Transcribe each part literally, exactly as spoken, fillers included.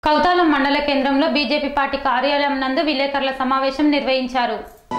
కౌతాలం మండల కేంద్రంలో BJP party కార్యాలయం నందు విలేకరుల సమావేశం నిర్వహించారు.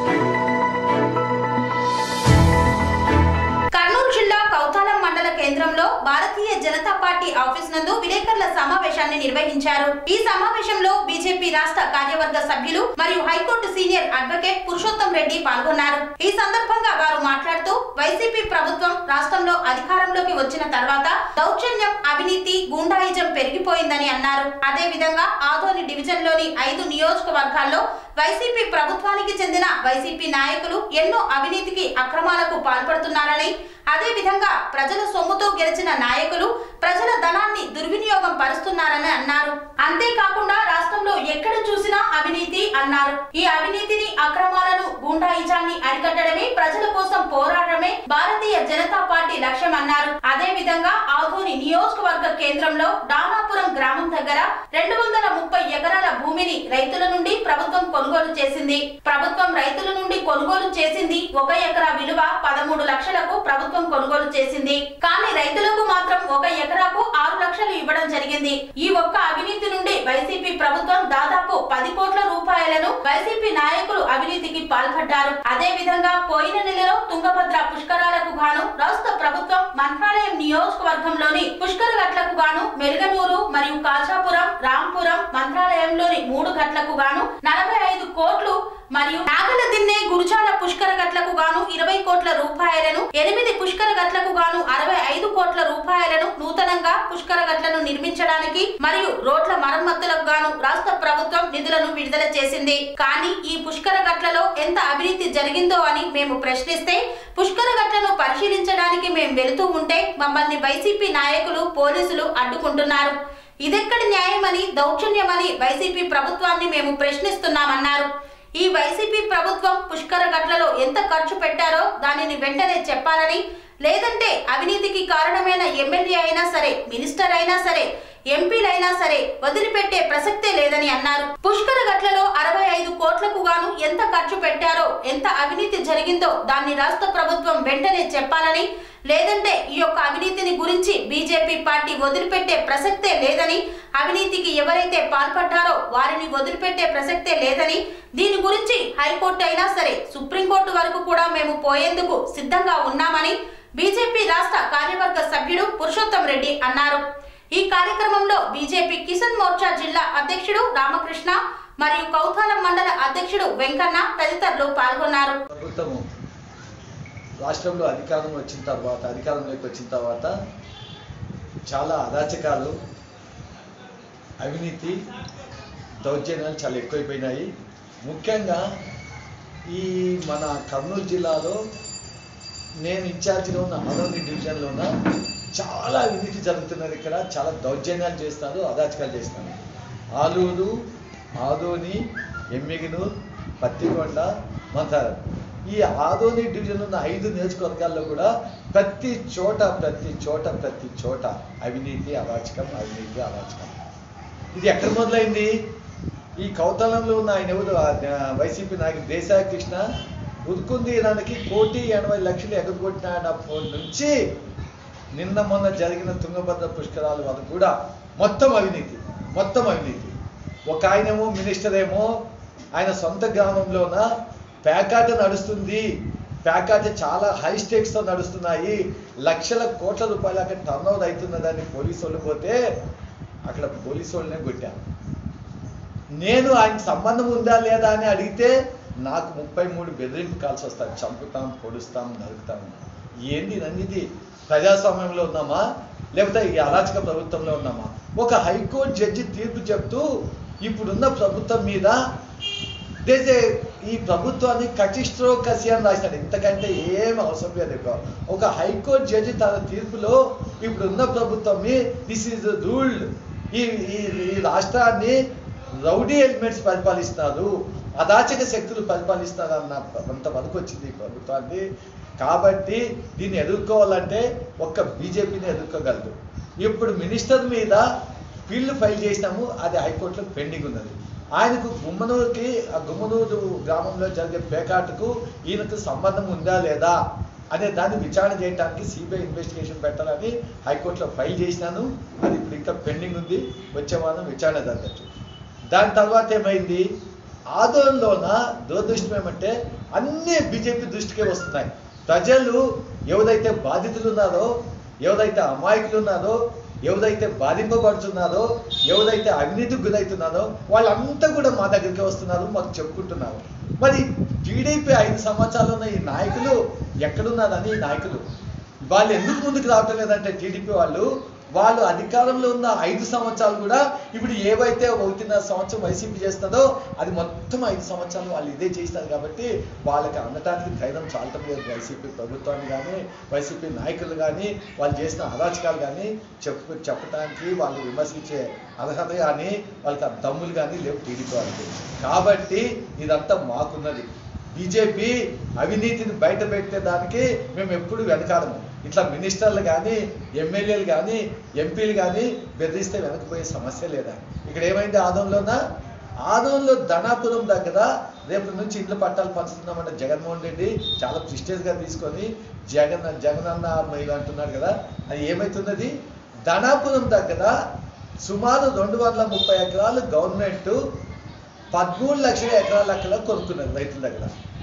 కర్నూలు జిల్లా కౌతాలం మండల కేంద్రంలో భారతీయ జనతా పార్టీ ఆఫీస్ నందు విలేకరుల సమావేశాన్ని నిర్వహించారు. ఈ సమావేశంలో బీజేపీ రాష్ట్ర కార్యవర్గ సభ్యులు మరియు high court senior advocate Purushottam Reddy పాల్గొన్నారు. ఈ సందర్భంగా వారు మాట్లాడుతూ వైసీపీ ప్రభుత్వం రాష్ట్రంలో అధికారంలోకి వచ్చిన తర్వాత దౌర్జన్యం, అవినీతి, గూండాయిజం పెరిగిపోయిందని అన్నారు. అదే విధంగా ఆదోని డివిజన్ లోని ఐదు నియోజకవర్గాల్లో వైసీపీ ప్రభుత్వానికి చెందిన వైసీపీ నాయకులు ఎన్నో అవినీతికి, అక్రమాలకు పాల్పడుతున్నారని, అదే విధంగా ప్రజల సొమ్ముతో గెలిచిన నాయకులు ప్రజల ధనాన్ని దుర్వినియోగం పరుస్తున్నారని అన్నారు. అంతేకాకుండా రాష్ట్రంలో ఎక్కడ చూసినా అవినీతి అన్నారు. ఈ అవినీతిని, అక్రమాలను, గూండాయిజాన్ని అరికట్టడమే, ప్రజల కోసం పోరాడమే భారతీయ జనతా పార్టీ లక్ష్యం అన్నారు. అదే విధంగా ఆదోని నియోజకవర్గ కేంద్రంలో డానాపురం గ్రామం దగ్గర రెండు వందల ముప్పై ఎకరాల భూమిని రైతుల నుండి ప్రభుత్వం కొనుగోలు చేసింది. ప్రభుత్వం రైతుల నుండి కొనుగోలు చేసింది ఒక ఎకరా విలువ పదమూడు లక్షలకు ప్రభుత్వం కొనుగోలు చేసింది. కానీ రైతులకు మాత్రం ఒక ఎకరాకు ఆరు లక్షలు ఇవ్వడం జరిగింది. ఈ ఒక్క అవినీతి నుండి వైసీపీ ప్రభుత్వం దాదాపు పది కోట్ల రూపాయలను వైసీపీ నాయకులు అవినీతికి పాల్పడ్డారు. అదే విధంగా పోయిన నెలలో తుంగభద్ర పుష్కరాలకు గాను రాష్ట్ర ప్రభుత్వం మంత్రాలయం నియోజకవర్గంలోని పుష్కర గట్లకు గాను మెరుగనూరు మరియు కాజాపురం, రాంపురం మంత్రాలయంలోని మూడు గట్లకు గాను నలభై ఐదు కోట్లు మరియు నాగల దిన్నె, గురుజాల పుష్కర గట్లకు గాను ఇరవై కోట్ల రూపాయలను, ఎనిమిది పుష్కర గట్లకు గాను అరవై ఐదు కోట్ల రూపాయలను నూతనంగా పుష్కర గట్లను నిర్మించడానికి మరియు రోడ్ల మరమ్మతులకు గాను రాష్ట్ర ప్రభుత్వం నిధులను విడుదల చేసింది. కానీ ఈ పుష్కర గట్లలో ఎంత అవినీతి జరిగిందో అని మేము ప్రశ్నిస్తే పుష్కర గట్లను పరిశీలించడానికి మేము వెళుతూ ఉంటే మమ్మల్ని వైసీపీ నాయకులు, పోలీసులు అడ్డుకుంటున్నారు. ఇదెక్కడి న్యాయమని, దౌర్జన్యమని వైసీపీ ప్రభుత్వాన్ని మేము ప్రశ్నిస్తున్నామన్నారు. ఈ వైసీపీ ప్రభుత్వం పుష్కర గట్లలో ఎంత ఖర్చు పెట్టారో దానిని వెంటనే చెప్పాలని, లేదంటే అవినీతికి కారణమైన ఎమ్మెల్యే అయినా సరే, మినిస్టర్ అయినా సరే, ఎంపీలైనా సరే వదిలిపెట్టే ప్రసక్తే లేదని అన్నారు. పుష్కర గట్లలో అరవై ఐదు కోట్లకు గాను ఎంత ఖర్చు పెట్టారో, ఎంత అవినీతి జరిగిందో దాన్ని రాష్ట్ర ప్రభుత్వం వెంటనే చెప్పాలని, లేదంటే ఈ యొక్క అవినీతిని గురించి బీజేపీ పార్టీ వదిలిపెట్టే ప్రసక్తే లేదని, అవినీతికి ఎవరైతే పాల్పడ్డారో వారిని వదిలిపెట్టే ప్రసక్తే లేదని, దీని గురించి హైకోర్టు అయినా సరే, సుప్రీంకోర్టు వరకు కూడా మేము పోయేందుకు సిద్ధంగా ఉన్నామని బీజేపీ రాష్ట్ర కార్యవర్గ సభ్యుడు పురుషోత్తం రెడ్డి అన్నారు. ఈ కార్యక్రమంలో బీజేపీ కిసాన్ మోర్చా జిల్లా అధ్యక్షుడు రామకృష్ణ మరియు కౌతాలం మండల అధ్యక్షుడు వెంకన్న తదితరులు పాల్గొన్నారు. రాష్ట్రంలో అధికారం వచ్చిన తర్వాత అధికారంలోకి వచ్చిన తర్వాత చాలా అరాచకాలు, అవినీతి, దౌర్జన్యాలు చాలా ఎక్కువైపోయినాయి. ముఖ్యంగా ఈ మన కర్నూలు జిల్లాలో నేను ఇన్ఛార్జిగా ఉన్న ఆదోని డివిజన్లో ఉన్న చాలా అవినీతి జరుగుతున్నది. ఇక్కడ చాలా దౌర్జన్యాలు చేస్తారు, అరాచకాలు చేస్తారు. ఆలూరు, ఆదోని, ఎమ్మిగనూరు, పత్తికొండ, మంతారం, ఈ ఆదోని డివిజన్ ఉన్న ఐదు నియోజకవర్గాల్లో కూడా ప్రతి చోట ప్రతి చోట ప్రతి చోట అవినీతి, అరాచకం, అవినీతి, అరాచకం. ఇది ఎక్కడ మొదలైంది? ఈ కౌతాలంలో ఉన్న ఆయన ఎవరు, వైసీపీ నాయకుడు దేశాయ కృష్ణ ఉదుకుంది దానికి కోటి ఎనభై లక్షలు ఎగరగొట్టినప్పటి నుంచి నిన్న మొన్న జరిగిన తుంగభద్ర పుష్కరాల వరకు కూడా మొత్తం అవినీతి, మొత్తం అవినీతి. ఒక ఆయనేమో మినిస్టర్ ఏమో ఆయన సొంత గ్రామంలోన ప్యాకాట నడుస్తుంది, ప్యాకాట చాలా హై స్టేక్స్తో నడుస్తున్నాయి, లక్షల కోట్ల రూపాయలు అక్కడ టర్న్ ఓవర్ అవుతున్నదాన్ని పోలీసు వాళ్ళు పోతే అక్కడ పోలీసు వాళ్ళనే కొట్టాను. నేను ఆయన సంబంధం ఉందా లేదా అని అడిగితే నాకు ముప్పై మూడు బెదిరింపు కాల్సి వస్తాయి, చంపుతాం, పొడుస్తాం, నరుకుతాం. ఏంది అన్నిది? ప్రజాస్వామ్యంలో ఉన్నామా లేకపోతే ఈ అరాచక ప్రభుత్వంలో ఉన్నామా? ఒక హైకోర్టు జడ్జి తీర్పు చెప్తూ ఇప్పుడున్న ప్రభుత్వం మీద దేశే ఈ ప్రభుత్వాన్ని కచిస్ట్రో కసి అని రాసినాడు. ఇంతకంటే ఏం అవసరం లేదు. ఒక హైకోర్టు జడ్జి తన తీర్పులో ఇప్పుడున్న ప్రభుత్వం దిస్ ఈజ్ రూల్డ్, ఈ ఈ రాష్ట్రాన్ని రౌడీ ఎలిమెంట్స్ పరిపాలిస్తున్నారు, అదాచక శక్తులు పరిపాలిస్తున్నారు అన్న అంత వరకు వచ్చింది ఈ ప్రభుత్వాన్ని. కాబట్టి దీన్ని ఎదుర్కోవాలంటే ఒక్క బీజేపీని ఎదుర్కోగలదు. ఇప్పుడు మినిస్టర్ మీద బిల్లు ఫైల్ చేసినాము, అది హైకోర్టులో పెండింగ్ ఉన్నది. ఆయనకు గుమ్మనూరుకి, ఆ గుమ్మనూరు గ్రామంలో జరిగే పేకాటకు ఈయనకు సంబంధం ఉందా లేదా అనే దాన్ని విచారణ చేయడానికి సిబిఐ ఇన్వెస్టిగేషన్ పెట్టాలని హైకోర్టులో ఫైల్ చేసినాను. అది ఇప్పుడు ఇంకా పెండింగ్ ఉంది, వచ్చే వారం విచారణ జరగచ్చు. దాని తర్వాత ఏమైంది, ఆందోళనలోన దురదృష్టం ఏమంటే అన్నీ బీజేపీ దృష్టికే వస్తున్నాయి. ప్రజలు ఎవరైతే బాధితులు ఉన్నారో, ఎవరైతే అమాయకులు ఉన్నారో, ఎవరైతే బాధింపబడుతున్నారో, ఎవరైతే అవినీతికి గురవుతున్నారో వాళ్ళంతా కూడా మా దగ్గరికి వస్తున్నారు, మాకు చెప్పుకుంటున్నారు. మరి టీడీపీ ఐదు సంవత్సరాలు ఉన్న ఈ నాయకులు ఎక్కడున్నారని, ఈ నాయకులు వాళ్ళు ఎందుకు ముందుకు రావటం లేదంటే టీడీపీ వాళ్ళు వాళ్ళు అధికారంలో ఉన్న ఐదు సంవత్సరాలు కూడా ఇప్పుడు ఏవైతే ఒకటిన్నర సంవత్సరం వైసీపీ చేస్తుందో అది మొత్తం ఐదు సంవత్సరాలు వాళ్ళు ఇదే చేస్తారు. కాబట్టి వాళ్ళకి అందటానికి ధైర్యం చాలటం లేదు. వైసీపీ ప్రభుత్వాన్ని కానీ వైసీపీ నాయకులు కానీ వాళ్ళు చేసిన అరాచకాలు కానీ చెప్పు చెప్పడానికి వాళ్ళు విమర్శించే అర్హత కానీ వాళ్ళకి దమ్ములు కానీ లేవు టీడీపీ వాళ్ళకి. కాబట్టి ఇదంతా మాకున్నది. బీజేపీ అవినీతిని బయట పెట్టేదానికి మేము ఎప్పుడు వెనకాడము. ఇట్లా మినిస్టర్లు కానీ ఎమ్మెల్యేలు కానీ ఎంపీలు కానీ బెదిరిస్తే వెనకపోయే సమస్య లేదా. ఇక్కడ ఏమైంది, ఆదోళనలోనా ఆదోళనలో ధనాపురం దగ్గర రేపు నుంచి ఇళ్ళ పట్టాలు పంచుతున్నామంటే జగన్మోహన్ రెడ్డి చాలా ప్రిస్టేజ్గా తీసుకొని జగన్ జగన్ అన్న మీరు అంటున్నారు కదా, అది ఏమవుతున్నది, ధనాపురం దగ్గర సుమారు రెండు వందల ముప్పై ఎకరాలు గవర్నమెంట్ పదమూడు లక్షల ఎకరాల లెక్కలో కొనుక్కున్నారు రైతుల దగ్గర.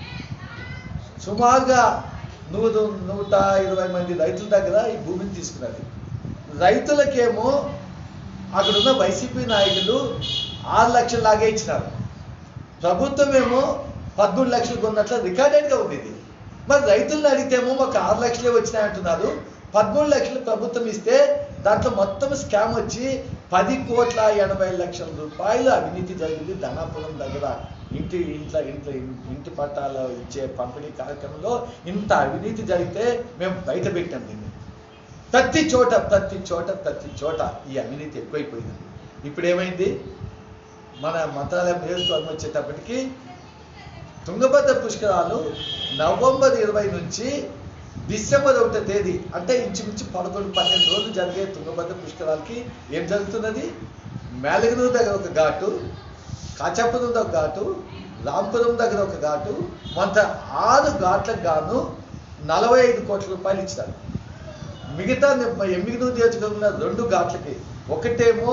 సుమారుగా నూరు నూట ఇరవై మంది రైతుల దగ్గర ఈ భూమిని తీసుకున్నది. రైతులకేమో అక్కడున్న వైసీపీ నాయకులు ఆరు లక్షలు లాగే ఇచ్చినారు, ప్రభుత్వం ఏమో పదమూడు లక్షలు కొన్నట్లు రికార్డెడ్గా ఉంది ఇది. మరి రైతులను అడిగితేమో మాకు ఆరు లక్షలే వచ్చినాయి అంటున్నారు, పదమూడు లక్షలు ప్రభుత్వం ఇస్తే దాంట్లో మొత్తం స్కామ్ వచ్చి పది కోట్ల ఎనభై లక్షల రూపాయలు అవినీతి జరిగింది ధనాపురం దగ్గర. ఇంటి ఇంట్లో ఇంట్లో ఇంటి పట్టాలు ఇచ్చే పంపిణీ కార్యక్రమంలో ఇంత అవినీతి జరిగితే మేము బయట పెట్టాం దీన్ని. ప్రతి చోట ప్రతి చోట ప్రతి చోట ఈ అవినీతి ఎక్కువైపోయింది. ఇప్పుడు ఏమైంది, మన మంత్రాలయం నియోజకవర్గం వచ్చేటప్పటికి తుంగభద్ర పుష్కరాలు నవంబర్ ఇరవై నుంచి డిసెంబర్ ఒకటో తేదీ అంటే ఇంచుమించు పదకొండు పన్నెండు రోజులు జరిగే తుంగభద్ర పుష్కరాలకి ఏం జరుగుతున్నది, మేలగనూరు దగ్గర ఒక ఘాటు, కాచాపురం దగ్గర ఒక ఘాటు, రాంపురం దగ్గర ఒక ఘాటు, మొత్త ఆరు ఘాట్లకు గాను నలభై ఐదు కోట్ల రూపాయలు ఇచ్చారు. మిగతా ఎమ్మిగనూరు నియోజకవర్గంలో రెండు ఘాట్లకి, ఒకటేమో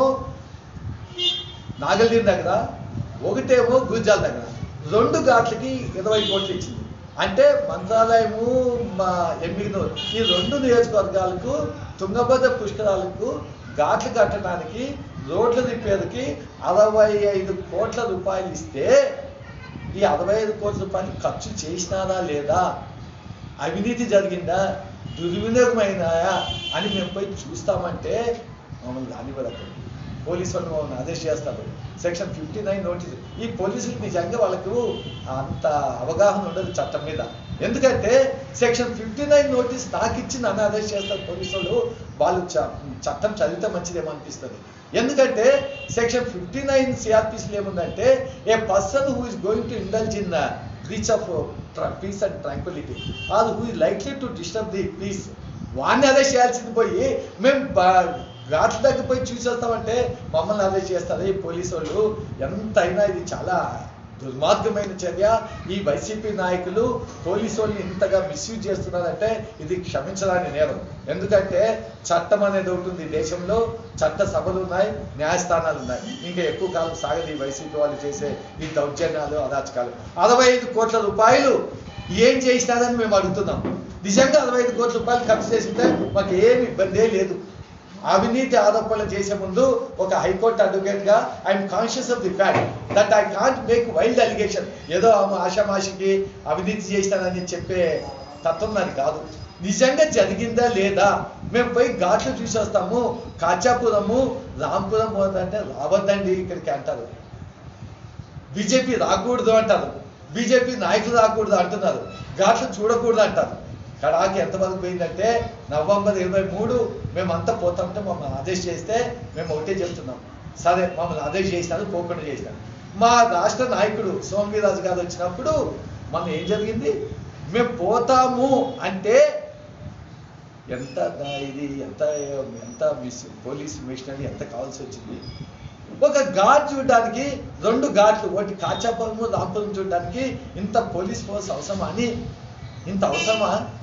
నాగల్దీన్ దగ్గర, ఒకటేమో గుజ్జాల దగ్గర, రెండు ఘాట్లకి ఇరవై కోట్లు ఇచ్చింది. అంటే మంత్రాలయము మా ఎమ్మిగనూరు ఈ రెండు నియోజకవర్గాలకు తుంగభద్ర పుష్కరాలకు ఘాట్లు కట్టడానికి రోడ్ల రిపేర్కి అరవై ఐదు కోట్ల రూపాయలు ఇస్తే ఈ అరవై ఐదు కోట్ల రూపాయలు ఖర్చు చేసినారా లేదా, అవినీతి జరిగిందా, దుర్వినియోగమైనాయా అని మేము పోయి చూస్తామంటే మమ్మల్ని రానివ్వరు. పోలీసు వాళ్ళు మమ్మల్ని అరెస్ట్ చేస్తారు. Section fifty nine notice. ఈ పోలీసులకు నిజంగా వాళ్ళకు అంత అవగాహన ఉండదు చట్టం మీద. ఎందుకంటే సెక్షన్ ఫిఫ్టీ నైన్ నోటీస్ నాకు ఇచ్చి నన్ను అరెస్ట్ చేస్తారు పోలీసు వాళ్ళు. వాళ్ళు చట్టం చదివితే మంచిదేమో అనిపిస్తుంది. ఎందుకంటే సెక్షన్ ఫిఫ్టీ నైన్ సిఆర్పిసిలో ఏముందంటే a person who is going to indulge in breach of peace and tranquility or who is likely to disturb the peace, వాడిని అరెస్ట్ చేయాల్సింది పోయి మేము ఘాట్ల దగ్గర పోయి చూసేస్తామంటే మమ్మల్ని అరెస్ట్ చేస్తారు ఈ పోలీసు వాళ్ళు. ఎంతైనా ఇది చాలా దుర్మార్గమైన చర్య. ఈ వైసీపీ నాయకులు పోలీసు వాళ్ళని ఇంతగా మిస్యూజ్ చేస్తున్నారంటే ఇది క్షమించడానికి నేరం. ఎందుకంటే చట్టం అనేది ఉంటుంది దేశంలో, చట్ట సభలు ఉన్నాయి, న్యాయస్థానాలు ఉన్నాయి. ఇంకా ఎక్కువ కాలం సాగదు ఈ వైసీపీ వాళ్ళు చేసే ఈ దౌర్జన్యాలు అరాచకాలు. అరవై ఐదు కోట్ల రూపాయలు ఏం చేసినారని మేము అడుగుతున్నాం. నిజంగా అరవై ఐదు కోట్ల రూపాయలు ఖర్చు చేసింటే మాకు ఏమి ఇబ్బందే లేదు. అవినీతి ఆరోపణలు చేసే ముందు ఒక హైకోర్టు అడ్వకేట్గా I'm conscious of the fact that I can't make wild allegation. ఏదో ఆషామాషికి అవినీతి చేస్తానని చెప్పే తత్వం నాది కాదు. నిజంగా జరిగిందా లేదా మేము పోయి ఘాట్లు చూసి వస్తాము. కాచాపురము రాంపురం అంటే రావద్దండి ఇక్కడికి అంటారు, బీజేపీ రాకూడదు అంటారు, బీజేపీ నాయకులు రాకూడదు అంటున్నారు, ఘాట్లు చూడకూడదు అంటారు. కడాకి ఎంతవరకు పోయిందంటే నవంబర్ ఇరవై మూడు మేమంతా పోతామంటే మమ్మల్ని ఆదేశ్ చేస్తే మేము ఒకటే చెప్తున్నాం, సరే మమ్మల్ని ఆదేశ్ చేసినారు, పోకుండా చేసినారు. మా రాష్ట్ర నాయకుడు సోమవీరాజు గారు వచ్చినప్పుడు మనం ఏం జరిగింది, మేము పోతాము అంటే ఎంత ఇది ఎంత ఎంత మిస్ పోలీస్ మిషనరీ ఎంత కావాల్సి వచ్చింది. ఒక ఘాట్ చూడడానికి రెండు ఘాట్లు, ఒకటి కాచాపురము రాంపురం చూడడానికి ఇంత పోలీస్ ఫోర్స్ అవసరమా అని, ఇంత అవసరమా?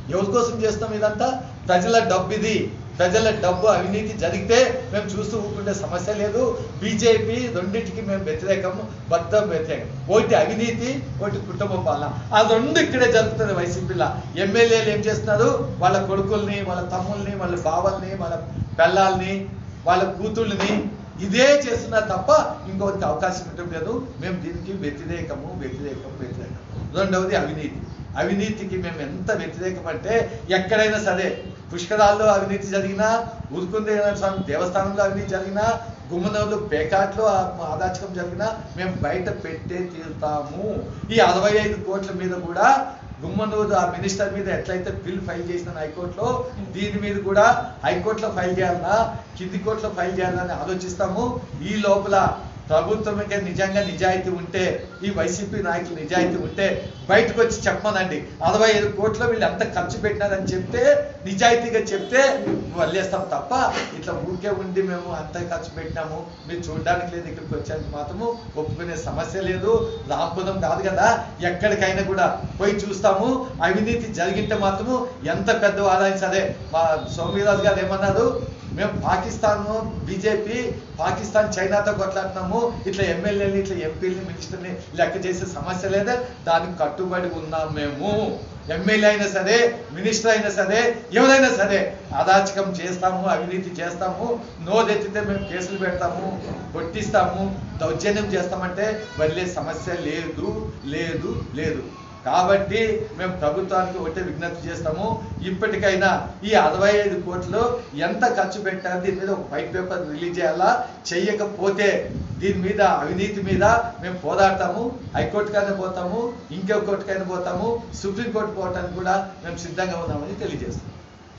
ఎవరి కోసం చేస్తాం ఇదంతా? ప్రజల డబ్బు ఇది. ప్రజల డబ్బు అవినీతి జరిగితే మేము చూస్తూ ఊరుకుంటే సమస్య లేదు. బీజేపీ రెండింటికి మేము వ్యతిరేకం, బద్ద వ్యతిరేకం. ఒకటి అవినీతి, ఒకటి కుటుంబ పాలన. ఆ రెండు ఇక్కడే జరుగుతుంది వైసీపీలో. ఎమ్మెల్యేలు ఏం చేస్తున్నారు? వాళ్ళ కొడుకుల్ని, వాళ్ళ తమ్ముల్ని, వాళ్ళ బావల్ని, వాళ్ళ పిల్లల్ని, వాళ్ళ కూతుళ్ళని ఇదే చేస్తున్నారు తప్ప ఇంకొకరికి అవకాశం ఉండటం లేదు. మేము దీనికి వ్యతిరేకము వ్యతిరేకం వ్యతిరేకం రెండవది అవినీతి. అవినీతికి మేము ఎంత వ్యతిరేకం అంటే, ఎక్కడైనా సరే పుష్కరాల్లో అవినీతి జరిగినా, ఉరుకుందేన స్వామి దేవస్థానంలో అవినీతి జరిగినా, గుమ్మనూరులో పేకాట్లో ఆదాచకం జరిగినా మేము బయట పెట్టే తీరుతాము. ఈ అరవై ఐదు కోట్ల మీద కూడా గుమ్మనూరు ఆ మినిస్టర్ మీద ఎట్లయితే బిల్ ఫైల్ చేసిన హైకోర్టులో, దీని మీద కూడా హైకోర్టులో ఫైల్ చేయాలన్నా, కింది కోర్టులో ఫైల్ చేయాలని ఆలోచిస్తాము. ఈ లోపల ప్రభుత్వమే నిజంగా నిజాయితీ ఉంటే, ఈ వైసీపీ నాయకులు నిజాయితీ ఉంటే బయటకు వచ్చి చెప్పమనండి. అరవై ఐదు కోట్లు వీళ్ళు ఎంత ఖర్చు పెట్టినారని చెప్తే, నిజాయితీగా చెప్తే వదిలేస్తాం తప్ప ఇట్లా ఊరికే ఉండి మేము అంత ఖర్చు పెట్టినాము మీరు చూడడానికి లేదు, ఇక్కడికి వచ్చానికి మాత్రము ఒప్పుకునే సమస్య లేదు. రాంపురం కాదు కదా, ఎక్కడికైనా కూడా పోయి చూస్తాము. అవినీతి జరిగింటే మాత్రము ఎంత పెద్ద ఆదాయం సరే. మా సోమవీరాజు గారు ఏమన్నారు? మేము పాకిస్తాన్ బీజేపీ పాకిస్తాన్ చైనాతో కొట్లాడుతున్నాము, ఇట్లా ఎమ్మెల్యేని ఇట్లా ఎంపీని మినిస్టర్ని లెక్క చేసే సమస్య లేదా, దానికి కట్టుబడి ఉన్నాం మేము. ఎమ్మెల్యే అయినా సరే, మినిస్టర్ అయినా సరే, ఎవరైనా సరే అదాచకం చేస్తాము, అవినీతి చేస్తాము, నోరెత్తితే మేము కేసులు పెడతాము, కొట్టిస్తాము, దౌర్జన్యం చేస్తామంటే వదిలే సమస్య లేదు లేదు లేదు. కాబట్టి మేము ప్రభుత్వానికి ఒకటే విజ్ఞప్తి చేస్తాము, ఇప్పటికైనా ఈ అరవై ఐదు కోట్లు ఎంత ఖర్చు పెట్టారు దీని మీద ఒక వైట్ పేపర్ రిలీజ్ చేయాలా. చెయ్యకపోతే దీని మీద అవినీతి మీద మేము పోరాడతాము. హైకోర్టుకైనా పోతాము, ఇంకొక కోర్టుకైనా పోతాము, సుప్రీంకోర్టు పోవటానికి కూడా మేము సిద్ధంగా ఉన్నామని తెలియజేస్తాం.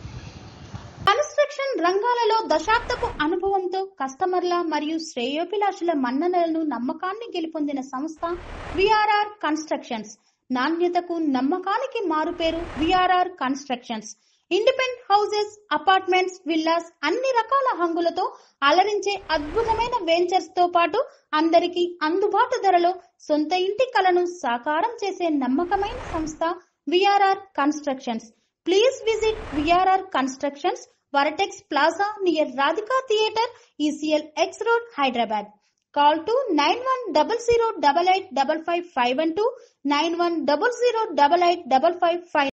కన్స్ట్రక్షన్ రంగాలలో దశాబ్దపు అనుభవంతో కస్టమర్ల మరియు శ్రేయోభిలాషుల మన్ననలను నమ్మకాన్ని గెలుపొందిన సంస్థ విఆర్ఆర్ కన్స్ట్రక్షన్స్. నాణ్యతకు నమ్మకానికి మారుపేరు VRR constructions. Independent houses, apartments, villas అన్ని రకాల హంగులతో అలరించే అద్భుతమైన వెంచర్స్ తో పాటు అందరికీ అందుబాటు ధరలో సొంత ఇంటి కలను సాకారం చేసే నమ్మకమైన సంస్థ VRR constructions. Please visit VRR constructions, Vertex plaza near Radhika theatre, ECL X road, Hyderabad. Call to nine one zero zero eight eight five five five one two, nine one zero zero eight eight five five five.